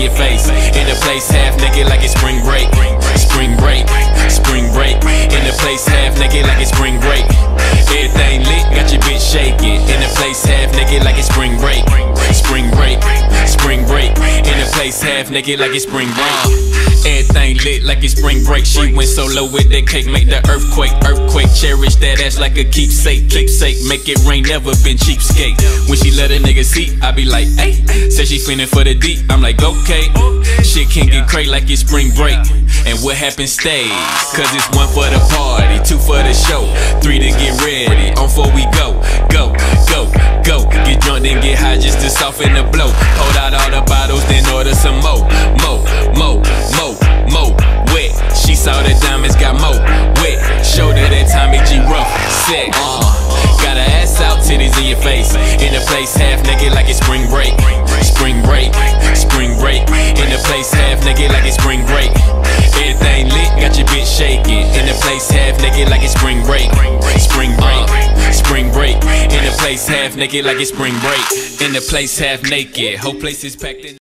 your face. In the place half naked like it's spring break. Spring break, spring break. In the place half naked like it's spring break. Everything lit, got your bitch shaking. In the place half naked like it's spring break. Spring break, spring break. In the place half naked like it's spring break. Everything lit like it's spring break. She went solo with that cake, make the earthquake. Earthquake, cherish that ass like a keepsake. Keepsake, make it rain, never been cheapskate. When she let a nigga see, I be like, hey. Say she feeling for the deep, I'm like, okay. Shit can get crazy like it's spring break. And what happens stays, cause it's 1 for the party, 2 for the show, 3 to get ready, on 4 we go. Go, go, go. Get drunk then get high just to soften the blow. Hold out all the bottles, then order some more. Mo, mo, mo, mo. Wet, she saw the diamonds got mo. Wet, showed her that Tommy G rough. Sick, got her ass out, titties in your face. In the place half naked like it's spring break. Spring break, spring break. In the place half naked like it's spring break. Everything lit, got your bitch shaking. In the place half naked like it's spring break. Spring break, spring break. In the place half naked like it's spring break. In the place half naked, whole place is packed in.